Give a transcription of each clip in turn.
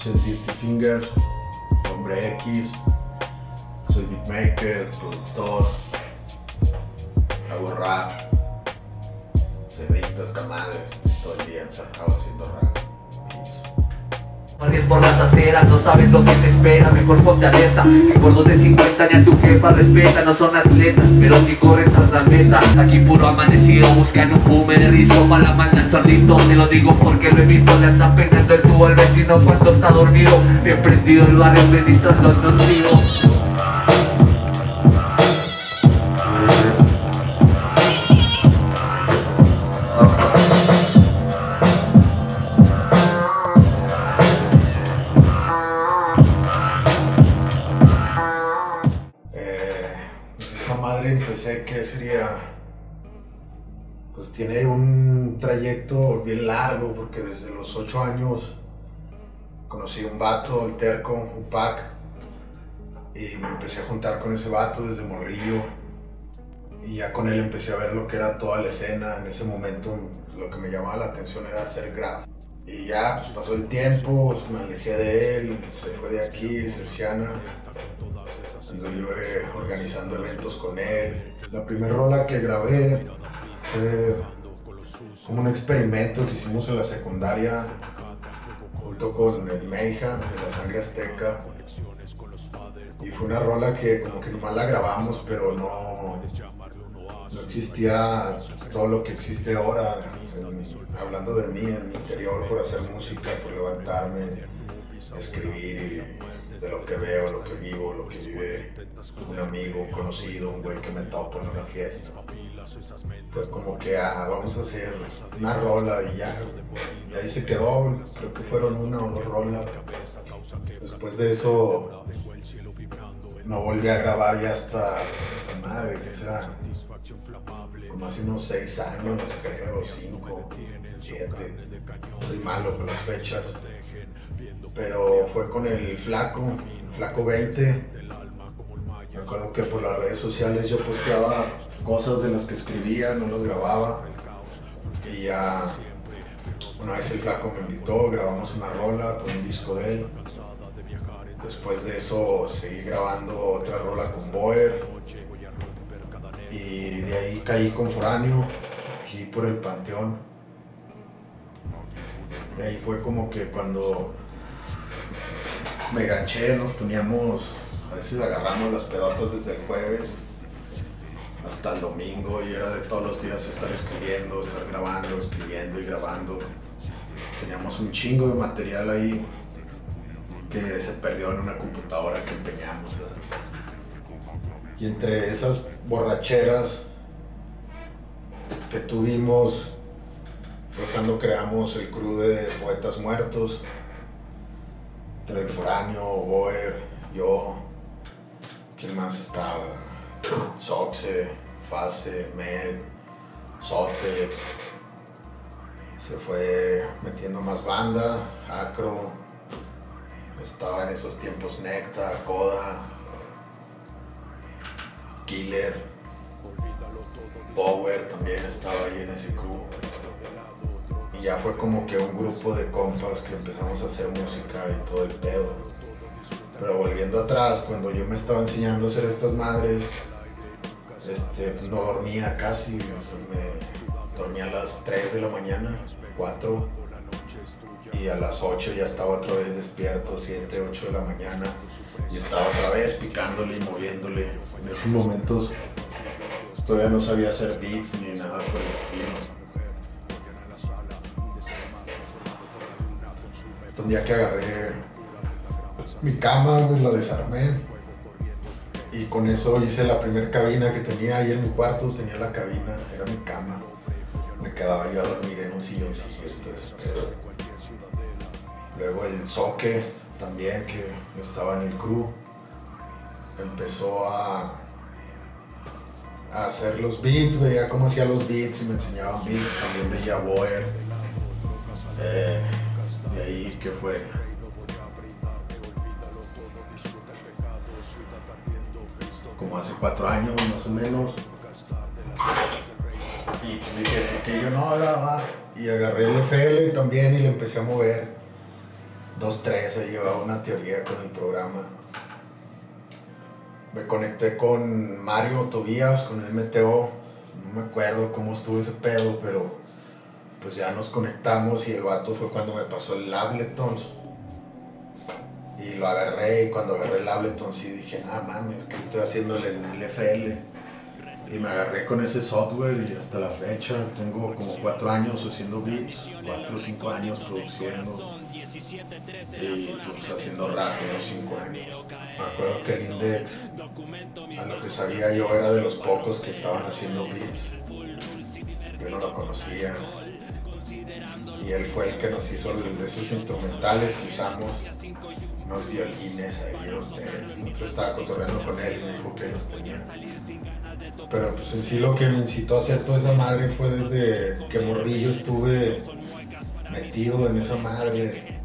noches, Dirty Fingers, Hombre X. Soy beatmaker, productor, hago rap, se edito esta madre, todo el día encerrado haciendo rap. Corres por las aceras, no sabes lo que te espera, mejor ponte alerta. Que gordos de 50 ni a tu jefa respeta, no son atletas, pero si corren tras la meta. Aquí puro amanecido, buscan un pume de risco, para la maldad son listos. Te lo digo porque lo he visto, le está pegando el tubo al vecino cuando está dormido. Bien prendido el barrio, administrando el nocivo. Empecé que sería, pues tiene un trayecto bien largo porque desde los 8 años conocí un vato, el Terco, un pack, y me empecé a juntar con ese vato desde morrillo y ya con él empecé a ver lo que era toda la escena. En ese momento lo que me llamaba la atención era hacer graf y ya pues pasó el tiempo, pues, me alejé de él, se fue de aquí, Cerciana. Anduve organizando eventos con él. La primera rola que grabé fue como un experimento que hicimos en la secundaria junto con el Meija de la Sangre Azteca. Y fue una rola que como que nomás la grabamos, pero no existía todo lo que existe ahora, hablando de mí, en mi interior, por hacer música, por levantarme, escribir, de lo que veo, lo que vivo, lo que vive un amigo, un conocido, un güey que me topó en una fiesta. Fue como que vamos a hacer una rola y ya, y ahí se quedó. Creo que fueron una o dos rolas. Después de eso no volví a grabar ya hasta, madre, ¿qué será? Como hace unos 6 años, creo, 5, 7. Soy malo con las fechas. Pero fue con el Flaco 20. Me acuerdo que por las redes sociales yo posteaba cosas de las que escribía, no las grababa. Y ya una vez el Flaco me invitó, grabamos una rola con un disco de él. Después de eso seguí grabando otra rola con Boer. Y de ahí caí con Foráneo, aquí por el Panteón. Y ahí fue como que cuando me ganché, nos poníamos, a veces agarramos las pedotas desde el jueves hasta el domingo y era de todos los días estar escribiendo, estar grabando, escribiendo y grabando. Teníamos un chingo de material ahí que se perdió en una computadora que empeñamos, ¿verdad? Y entre esas borracheras que tuvimos fue cuando creamos el crew de Poetas Muertos. Entre el Foráneo, Boer, yo, ¿quién más estaba? Soxe, Fase, Med, Sote. Se fue metiendo más banda, Acro. Estaba en esos tiempos Necta, Coda, Killer, Power también estaba ahí en ese crew. Y ya fue como que un grupo de compas que empezamos a hacer música y todo el pedo. Pero volviendo atrás, cuando yo me estaba enseñando a hacer estas madres, no dormía casi, o sea, me dormía a las 3 de la mañana, 4, y a las 8 ya estaba otra vez despierto, 7, 8 de la mañana, y estaba otra vez picándole y moviéndole. En esos momentos todavía no sabía hacer beats ni nada por el estilo. Un día que agarré mi cama, la desarmé y con eso hice la primera cabina que tenía ahí en mi cuarto. Tenía la cabina, era mi cama. Me quedaba yo a dormir en un silloncillo. Luego el Soque también, que estaba en el crew, empezó a hacer los beats, veía cómo hacía los beats y me enseñaban beats. También veía Boer. De ahí que fue como hace 4 años más o menos, y pues dije, ¿por qué yo no grababa? Y agarré el FL también y le empecé a mover. 2-3, ahí llevaba una teoría con el programa. Me conecté con Mario Tobías, con el MTO. No me acuerdo cómo estuvo ese pedo, pero pues ya nos conectamos y el vato fue cuando me pasó el Ableton. Y lo agarré, y cuando agarré el Ableton sí dije, ah mames, que estoy haciéndole en el FL. Y me agarré con ese software y hasta la fecha tengo como 4 años haciendo beats, 4 o 5 años produciendo y pues haciendo rap unos 5 años. Me acuerdo que el Index, a lo que sabía yo, era de los pocos que estaban haciendo beats. Yo no lo conocía. Y él fue el que nos hizo de esos instrumentales que usamos, unos violines ahí, 2-3. Nosotros estaba cotorreando con él y me dijo que los tenía. Pero pues en sí lo que me incitó a hacer toda esa madre fue desde que morrillo estuve metido en esa madre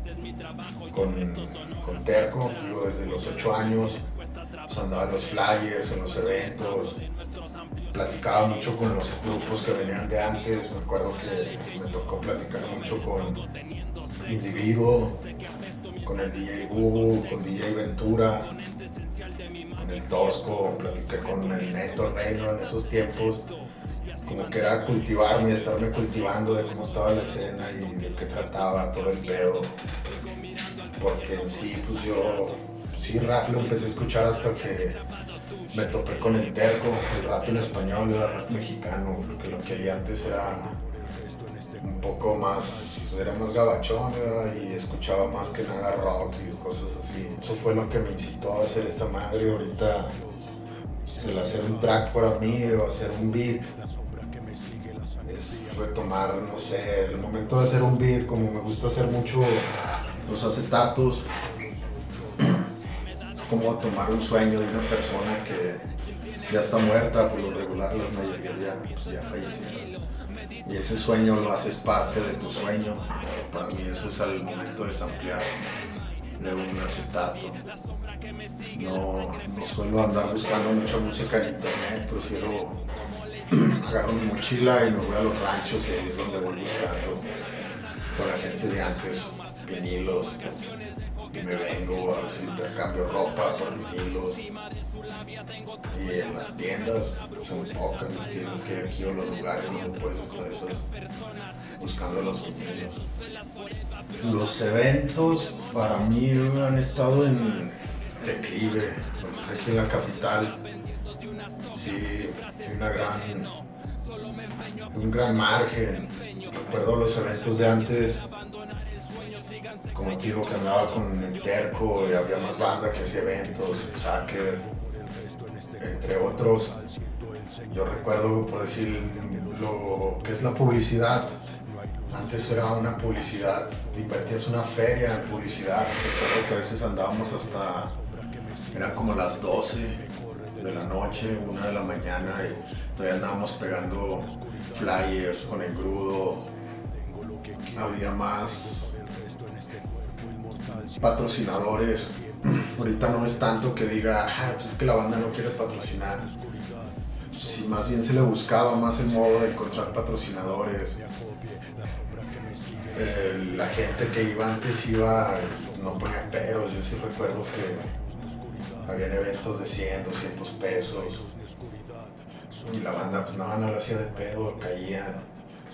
con Terco, digo, desde los 8 años. Pues andaba en los flyers, en los eventos, platicaba mucho con los grupos que venían de antes. Me acuerdo que me tocó platicar mucho con Individuo, con el DJ Bubu, con DJ Ventura, con el Tosco, platiqué con el Neto Reino en esos tiempos. Como que era cultivarme, estarme cultivando de cómo estaba la escena y de qué trataba todo el pedo. Porque en sí, pues yo sí rap lo empecé a escuchar hasta que me topé con el Terco, el rap en español, el rap mexicano, porque lo que había antes era un poco más, era más gabachón, ¿verdad? Y escuchaba más que nada rock y cosas así. Eso fue lo que me incitó a hacer esta madre. Ahorita el hacer un track para mí o hacer un beat es retomar, no sé, el momento de hacer un beat, como me gusta hacer mucho los acetatos, como tomar un sueño de una persona que ya está muerta, por lo regular la mayoría ya fallecieron. Y ese sueño lo haces parte de tu sueño. Para mí eso es al momento de samplear de un acetato. No suelo andar buscando mucha música en internet, prefiero agarro mi mochila y me voy a los ranchos y ahí es donde voy buscando con la gente de antes, vinilos, y me vengo a ver si intercambio ropa por vinilos. Y en las tiendas, son pocas las tiendas que hay aquí o los lugares donde puedes estar buscando los vinilos. Los eventos para mí han estado en declive, porque aquí en la capital sí hay un gran margen. Recuerdo los eventos de antes, como te digo, que andaba con el Terco y había más banda que hacía eventos, Sacker, entre otros. Yo recuerdo, por decir, lo que es la publicidad. Antes era una publicidad, te invertías una feria en publicidad. Recuerdo que a veces andábamos hasta, eran como las 12 de la noche, 1 de la mañana, y todavía andábamos pegando flyers con el Grudo. Había más patrocinadores. Ahorita no es tanto que diga, pues es que la banda no quiere patrocinar. Sí, más bien se le buscaba más el modo de encontrar patrocinadores. La gente que iba antes no ponía peros. Yo sí recuerdo que habían eventos de 100, 200 pesos y la banda pues no lo hacía de pedo, caían.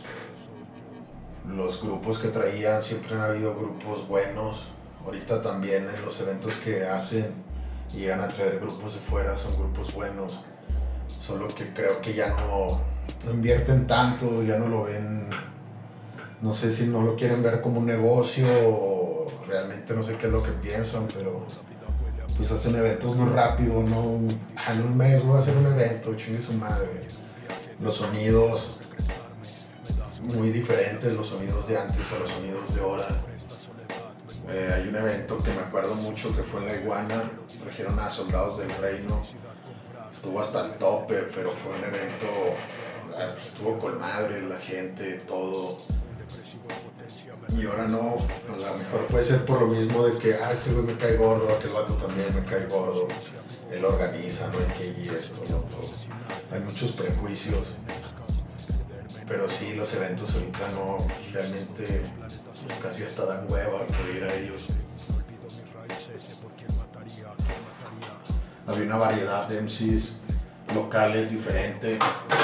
Los grupos que traían, siempre han habido grupos buenos. Ahorita también en los eventos que hacen llegan a traer grupos de fuera, son grupos buenos. Solo que creo que ya no invierten tanto, ya no lo ven, no sé si no lo quieren ver como un negocio o realmente no sé qué es lo que piensan, pero pues hacen eventos muy rápido, ¿no? En un mes voy a hacer un evento, chingue su madre. Los sonidos muy diferentes, los sonidos de antes a los sonidos de ahora. Hay un evento que me acuerdo mucho que fue en La Iguana, trajeron a Soldados del Reino, estuvo hasta el tope, pero fue un evento, estuvo con madre, la gente, todo. Y ahora no, a lo mejor puede ser por lo mismo de que este güey me cae gordo, aquel vato también me cae gordo, él organiza, no hay que ir esto, no todo. Hay muchos prejuicios, pero sí, los eventos ahorita no, realmente casi hasta dan hueva por ir a ellos. había una variedad de MCs locales diferentes.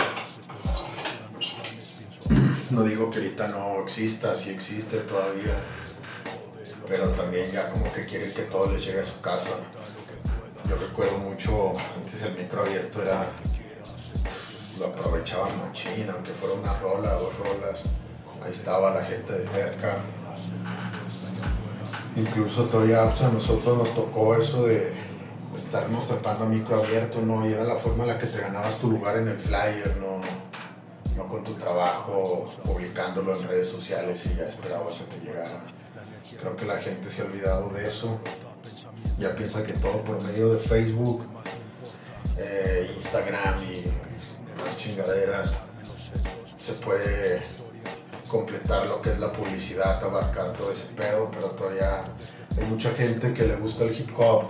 No digo que ahorita no exista, sí existe todavía, pero también ya como que quieren que todo les llegue a su casa. Yo recuerdo mucho, antes el micro abierto era, lo aprovechaban machín, aunque fuera una rola, 2 rolas, ahí estaba la gente de cerca. Incluso todavía pues, a nosotros nos tocó eso de estarnos tratando a micro abierto, ¿no? Y era la forma en la que te ganabas tu lugar en el flyer, no con tu trabajo publicándolo en redes sociales y ya esperabas a que llegara. Creo que la gente se ha olvidado de eso, ya piensa que todo por medio de Facebook, Instagram y demás chingaderas se puede completar lo que es la publicidad, abarcar todo ese pedo, pero todavía hay mucha gente que le gusta el hip hop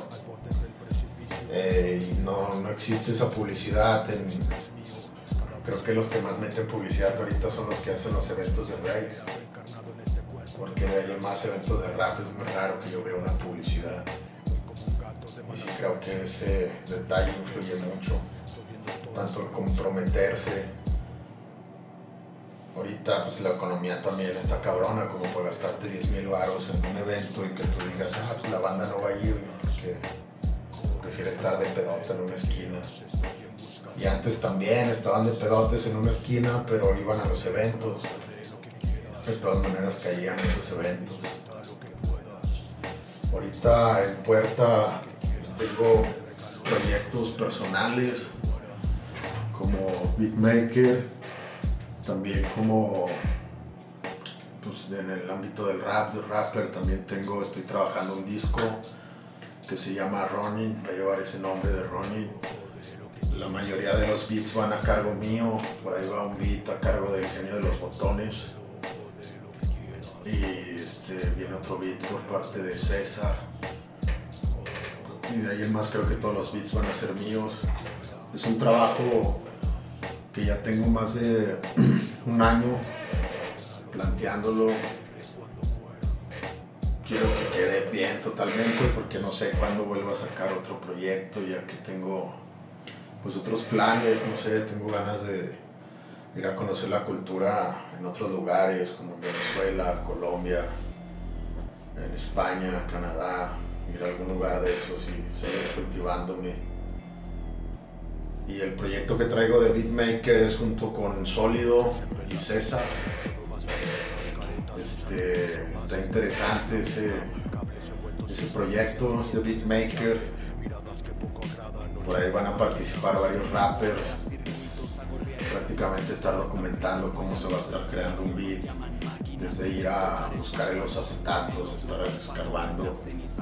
y no existe esa publicidad. Creo que los que más meten publicidad ahorita son los que hacen los eventos de break, porque de ahí en más eventos de rap es muy raro que yo vea una publicidad. Y sí creo que ese detalle influye mucho, tanto el comprometerse. Ahorita pues la economía también está cabrona, como para gastarte 10,000 varos en un evento y que tú digas, pues la banda no va a ir porque prefiere estar de pedota en una esquina. Y antes también estaban de pedotes en una esquina, pero iban a los eventos. De todas maneras caían en esos eventos. Ahorita en puerta pues, tengo proyectos personales como beatmaker, también como pues, en el ámbito del rap, de rapper, también estoy trabajando un disco que se llama Running, va a llevar ese nombre de Running. La mayoría de los beats van a cargo mío, por ahí va un beat a cargo del Genio de los Botones y viene otro beat por parte de César, y de ahí en más creo que todos los beats van a ser míos. Es un trabajo que ya tengo más de un año planteándolo. Quiero que quede bien totalmente porque no sé cuándo vuelva a sacar otro proyecto, ya que tengo pues otros planes, no sé, tengo ganas de ir a conocer la cultura en otros lugares como en Venezuela, Colombia, en España, Canadá, ir a algún lugar de esos y seguir cultivándome. Y el proyecto que traigo de beatmaker es junto con Sólido y César. Está interesante ese proyecto de beatmaker. Por ahí van a participar varios rappers. Prácticamente estar documentando cómo se va a estar creando un beat, desde ir a buscar en los acetatos, estar escarbando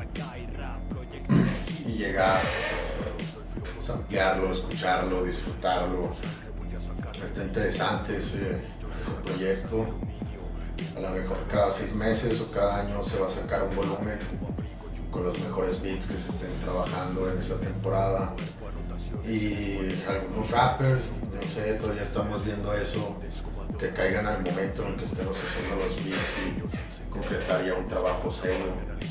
y llegar, pues, ampliarlo, escucharlo, disfrutarlo. Está interesante ese proyecto. A lo mejor cada 6 meses o cada año se va a sacar un volumen con los mejores beats que se estén trabajando en esta temporada. Y algunos rappers, no sé, todavía estamos viendo eso, que caigan al momento en el que estemos haciendo los beats y concretar ya un trabajo serio.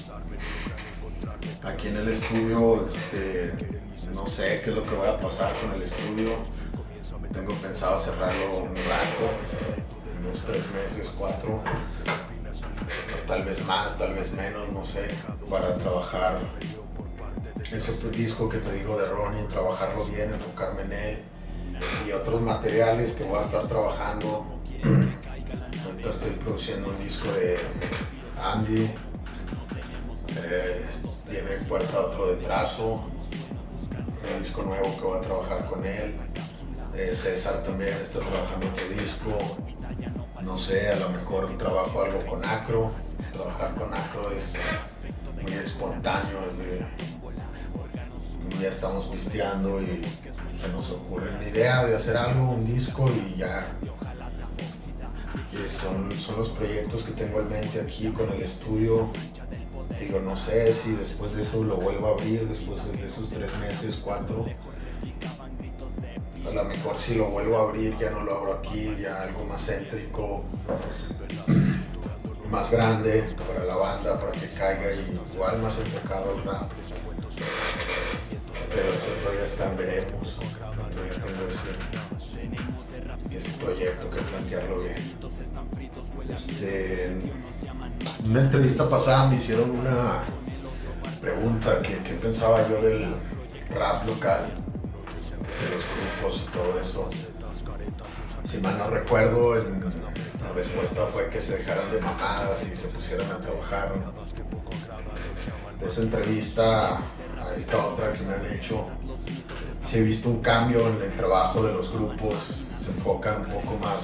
Aquí en el estudio, no sé qué es lo que va a pasar con el estudio. Tengo pensado cerrarlo un rato, unos 3 meses, 4, tal vez más, tal vez menos, no sé, para trabajar ese disco que te digo de Ronnie, trabajarlo bien, enfocarme en él y otros materiales que voy a estar trabajando. Ahorita estoy produciendo un disco de Andy, viene en puerta otro de Trazo, un disco nuevo que voy a trabajar con él. César también está trabajando otro disco. No sé, a lo mejor trabajo algo con Acro. Trabajar con Acro es muy espontáneo, ya estamos pisteando y se nos ocurre una idea de hacer algo, un disco y ya. Y son los proyectos que tengo en mente aquí con el estudio. Digo, no sé si después de eso lo vuelvo a abrir, después de esos 3 meses, 4. A lo mejor si lo vuelvo a abrir ya no lo abro aquí, ya algo más céntrico, más grande para la banda, para que caiga y igual más enfocado al rap. pero eso todavía está en veremos. Todavía tengo ese proyecto que plantearlo bien. En una entrevista pasada me hicieron una pregunta que pensaba yo del rap local, de los grupos y todo eso. Si mal no recuerdo, la respuesta fue que se dejaran de mamadas y se pusieran a trabajar. De esa entrevista a esta otra que me han hecho, sí he visto un cambio en el trabajo de los grupos. Se enfocan un poco más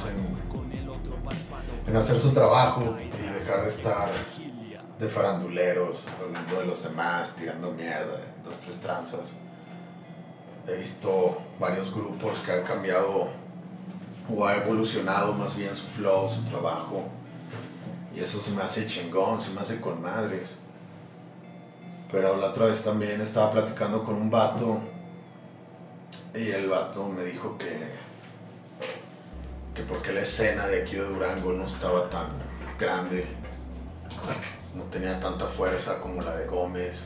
en hacer su trabajo y dejar de estar de faranduleros, hablando de los demás, tirando mierda, dos, tres tranzas. He visto varios grupos que han cambiado o ha evolucionado más bien su flow, su trabajo, y eso se me hace chingón, se me hace con madres. Pero la otra vez también estaba platicando con un vato y el vato me dijo que porque la escena de aquí de Durango no estaba tan grande, no tenía tanta fuerza como la de Gómez,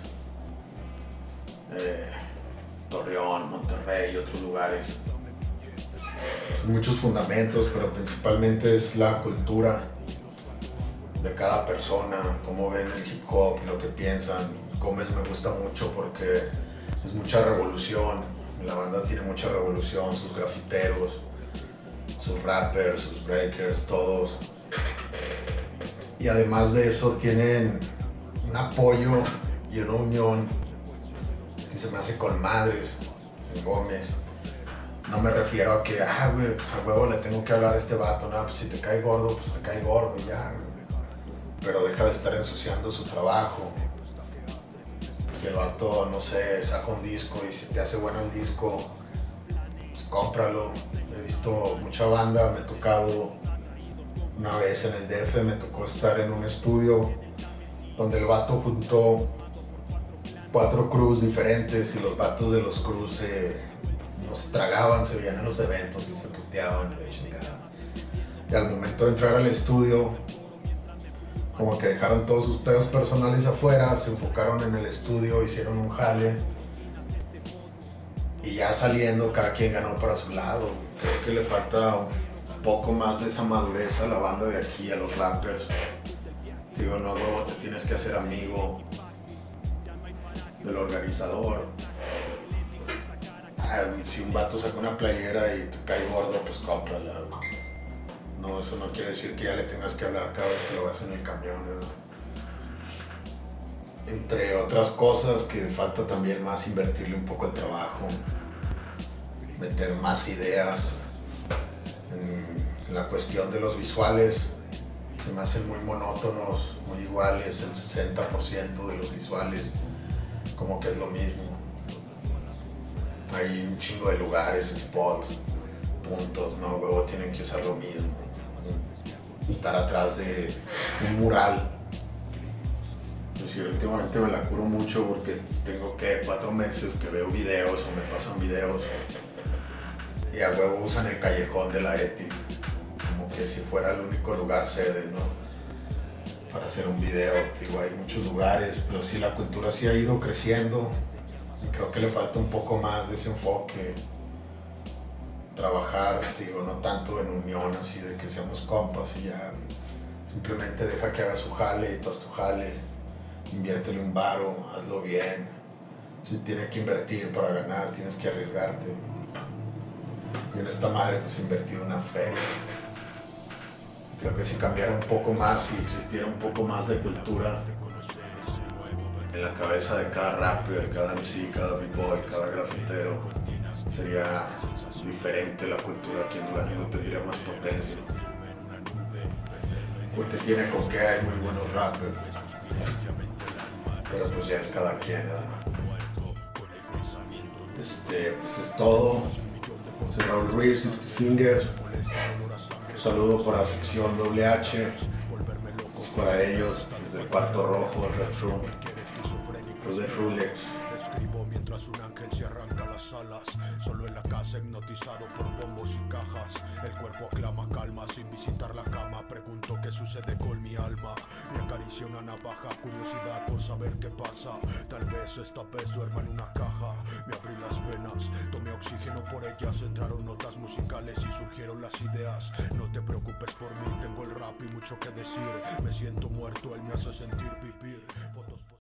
Torreón, Monterrey y otros lugares. Son muchos fundamentos, pero principalmente es la cultura de cada persona, cómo ven el hip hop, lo que piensan. Gómez me gusta mucho porque es mucha revolución, la banda tiene mucha revolución, sus grafiteros, sus rappers, sus breakers, todos. Y además de eso tienen un apoyo y una unión que se me hace con madres en Gómez. No me refiero a que, güey, pues a huevo le tengo que hablar a este vato, no, pues si te cae gordo, pues te cae gordo, ya, güey. Pero deja de estar ensuciando su trabajo. Si el vato, no sé, saca un disco y si te hace bueno el disco, pues cómpralo. He visto mucha banda, me he tocado una vez en el DF, me tocó estar en un estudio donde el vato juntó 4 crews diferentes y los vatos de los crews no se tragaban, se veían en los eventos y se puteaban y chingada. Y al momento de entrar al estudio, como que dejaron todos sus pedos personales afuera, se enfocaron en el estudio, hicieron un jale y ya saliendo cada quien ganó para su lado. Creo que le falta un poco más de esa madurez a la banda de aquí, a los rappers. Digo, no, luego te tienes que hacer amigo del organizador. Si un vato saca una playera y te cae gordo, pues cómprala. No, eso no quiere decir que ya le tengas que hablar cada vez que lo vas en el camión, ¿verdad? Entre otras cosas que falta también más invertirle un poco el trabajo, meter más ideas en la cuestión de los visuales. Se me hacen muy monótonos, muy iguales, el 60% de los visuales como que es lo mismo. Hay un chingo de lugares, spots, puntos, no, huevo, tienen que usar lo mismo. Estar atrás de un mural. Pues yo últimamente me la curo mucho porque tengo 4 meses que veo videos o me pasan videos y a huevo usan el callejón de la ETI como que si fuera el único lugar sede, ¿no? Para hacer un video. Digo, hay muchos lugares, pero sí, la cultura sí ha ido creciendo y creo que le falta un poco más de ese enfoque. Trabajar, digo, no tanto en unión, así de que seamos compas y ya. Simplemente deja que haga su jale y tú haz tu jale. Inviértele un varo, hazlo bien. Si tienes que invertir para ganar, tienes que arriesgarte. Y en esta madre, pues invertir una feria. Creo que si cambiara un poco más, si existiera un poco más de cultura en la cabeza de cada rapper, cada MC, cada b-boy, cada grafitero, sería diferente la cultura aquí en Durango, tendría más potencia. Porque tiene con qué, hay muy buenos rappers. Pero pues ya es cada quien, ¿verdad? Pues es todo. Soy Raúl Ruiz, Fingers. Un saludo para la sección WH. Pues para ellos, desde el Cuarto Rojo, el Red Room, los de Rulex. tras un ángel se arranca las alas. Solo en la casa hipnotizado por bombos y cajas. El cuerpo aclama calma sin visitar la cama. Pregunto qué sucede con mi alma. Me acaricia una navaja, curiosidad por saber qué pasa. Tal vez esta vez duerma en una caja. Me abrí las venas, tomé oxígeno por ellas. Entraron notas musicales y surgieron las ideas. No te preocupes por mí, tengo el rap y mucho que decir. Me siento muerto, él me hace sentir vivir. Fotos